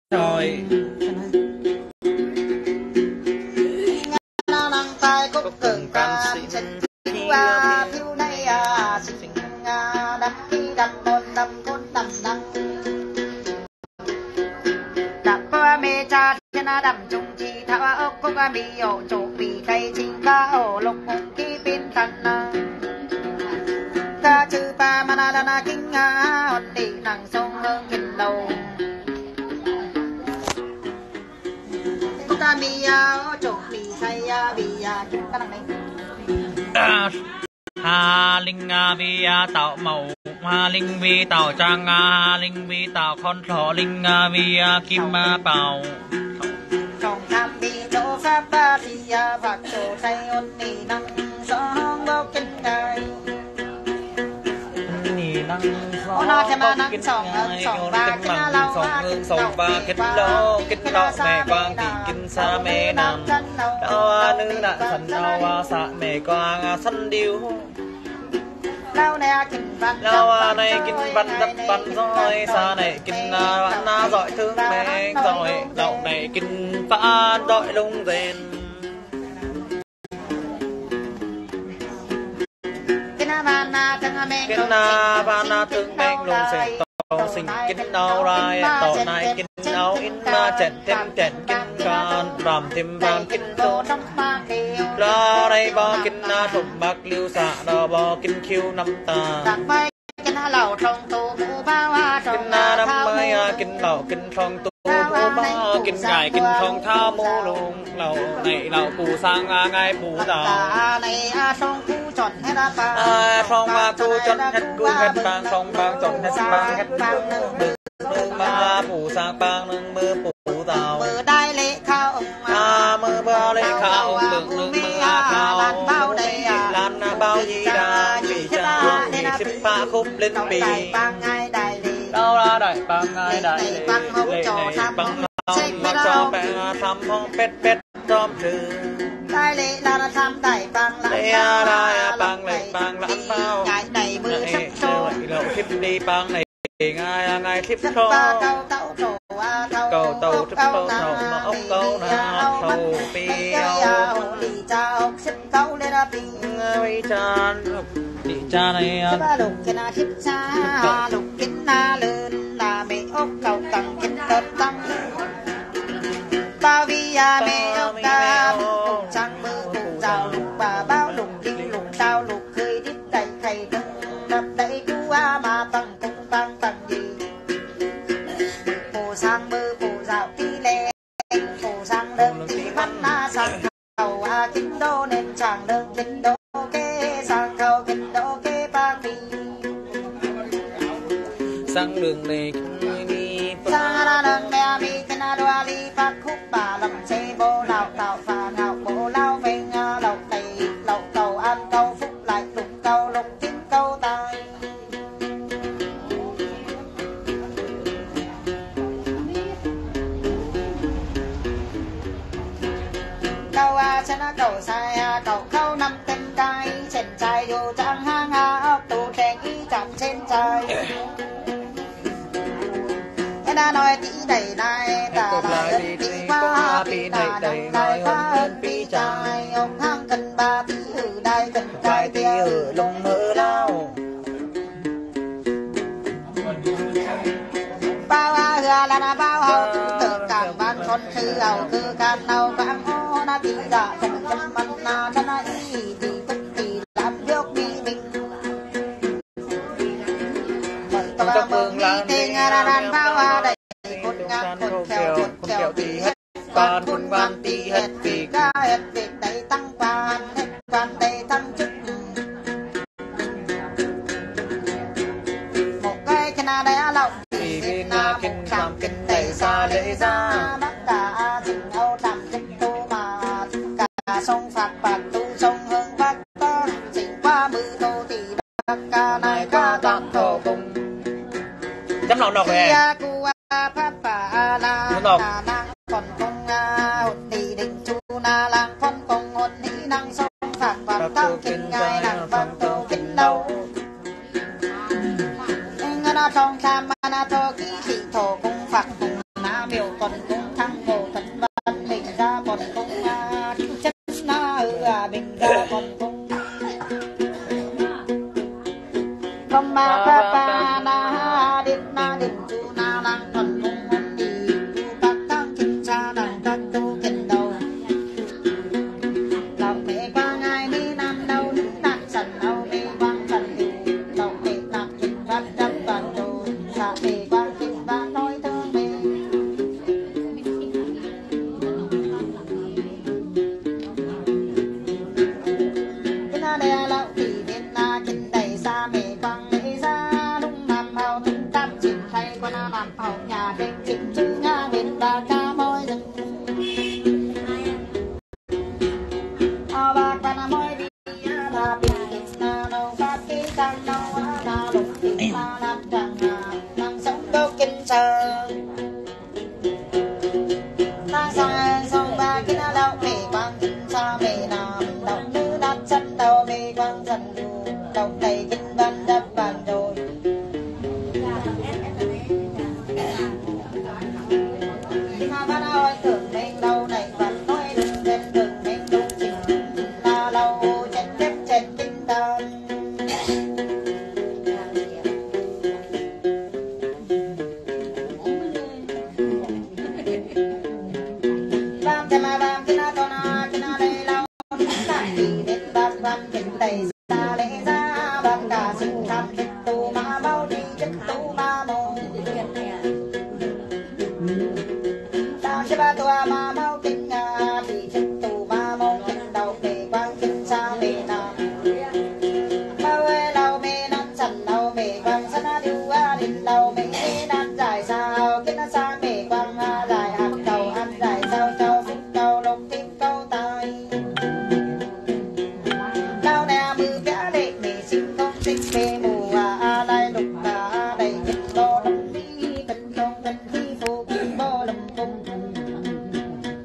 rồi năng tai cúc cường can sinh phiêu này sinh đâm khi đâm côn đâm đâm đâm mê cha thiên đâm trung chi thảo ốc cúc mi ổ chỗ bị cây chinh ca ổ lục mông kỳ pin thần ca chư pa manalana kinh hòn đi nàng sông hương kinh đầu ta mi chỗ bị say bị chúng ta đang này hà linh vi tạo màu hà linh vi tạo trang hà linh vi tạo con thỏ linh vi kim bảo trong tham bi chỗ pháp ba thì phật chỗ say ôn nỉ năng song bao kinh ngài nó sẽ mà năng sòng ba kinh lâu sòng ba kinh lâu mẹ quang thì kinh sa mẹ nam đau nữ nạ thần đau xạ mẹ quang sân điêu lâu này kinh văn rất văn rồi xa này kinh bạn na giỏi thương mẹ rồi đậu này kinh phá đội lung rèn kinh van thương mẹ lung rèn tàu sinh kinh đau rai tàu này kinh đau in chèn thêm chèn kinh can làm thêm van kinh tô la đây ba kinh thùng bạc liêu xạ đò bò kinh khiêu năm ta kinh lẩu trong tù mũ bao kinh năm mươi kinh lẩu kinh trong tù mũ bao kinh ngài kinh trong thao mũ lùng lẩu này lẩu cù sang ngay bù đào này song cu chọn hết song cu chọn hết cu hết bang song bang chọn hết bang hết mà bù sang bang nâng mưa bù đào mưa đai lệ khao mưa bao lệ khao nâng mưa khao lan bao gì đa chỉ cha chỉ xếp pha khúc lên bì đâu ra đại bang ngay đại lệ này bang hông mà cho bang thăm hông pet pet trom trừ đại lệ là thăm đại bang đại bang lệ bang lãng bao đầy mưa sắp xô lộ thiếp đi bang này ngay thiếp xô cầu tàu thiếp câu thầu nó ốc câu nó thầu pi đi cha ốc xếp câu lên pi đi cha này lục cái na thiếp cha lục kính na lên là mẹ ốc cầu tầng kính đợt tăng bao vi mẹ ốc ta lục trăng mưa lục rào lục bà bao lục kinh lục sao lục khơi đít đầy thầy đừng đập đầy cú mà tăng cung tăng tăng gì phù sang mưa phù rào tí lệ phù sang đơn tí văn sang cầu kinh đô nên chàng đơn kinh đô kê sang cầu kinh đô kê ba kỳ sang đường này đi sang ra đường bè mi kinh đô li phát khúc bà làm xe bô lào tạo phà ngạo bô lao về lộc tây lộc cầu ăn câu phúc lại lục chín câu tài câu chân cầu sai cầu khâu năm tên trai trên trai dù trang hang ốc tù đèn y chạm trên trai cái đã nói tí đầy này ta lại tí qua tí ta đằng lại qua ơn tí trai ông hang cần ba tí ở đây cần trai tí ở lông mơ lao bao hừa là bao hậu tự cảm ban con sư hậu cứ can nào vang ô na tí dạ chân chân mắt na chân na y thì tức thì làm việc đi mình ta mừng đi tình ra bao đầy con ngang con kẹo tí hết con quan tí hết vì ca hết việc đầy tăng quan hết quan đầy tăng chức một cái chân na đầy lậu vì bên kinh làm kinh đầy xa lễ ra tất cả tình âu làm chức tu mà cả sông phạt phạt tu sông hương bác con chỉnh qua mưa tô thì bác ca này qua toàn thổ cùng chấm lòng đọc về còn con hồn đi định chu na lang con con hồn đi năng sông phạt phạt tăng kinh ngài nàng vang tô kinh lâu na trong tham na thô ký thị thổ cung phật cùng na miêu còn cũng thắng khổ thật văn mình ra còn cũng chất na mình ra còn cũng không ma pa na dit chu na lang còn cũng hôn đi tu bạc tăng kinh sa nàng tăng tu kinh đầu lòng mẹ qua ngày đi nam đâu nát sần đâu đi quang sần đi lòng mẹ nát kinh văn đắp toàn đồ sa mẹ quang kinh văn nói thương mẹ cái na đè lão thì đến na kinh đầy sa mẹ quang mẹ ra đúng nam hào tung tam chim thay qua na nam hào nhà đêm chim chữ nga bên ta ca môi rừng bạc và nam môi đi là bình na đâu phát cái tăng đâu na lục thì na nam chẳng năng sống đâu kinh sợ ta xa sông ba cái na đâu mẹ quang kinh xa mẹ nam đâu nữ đắt chân đâu mẹ quang dần đâu đầy kinh văn đắp vàng rồi kinh na ba ơi tưởng mình đâu này vẫn nói đừng đến đừng mình đúng chừng na lâu chết tiếp chết kinh đơn bám thêm mà bám kinh na to na kinh na đây lâu tại vì đến bác văn kinh tây xa lễ ra bác cả sinh tham kết tu ma bao đi chất tu ma mô ta sẽ ba tua ma mau kinh thì chất tu ma mô kinh đầu về quang kinh xa về nam bao ơi lâu mê nan sẵn lâu mê quang sẵn điêu đình lâu mê nan dài sao kinh xa mê quang dài hạt dài sao châu phúc câu lục tim câu tai lâu nè mưa vẽ lệ mê sinh không thích mê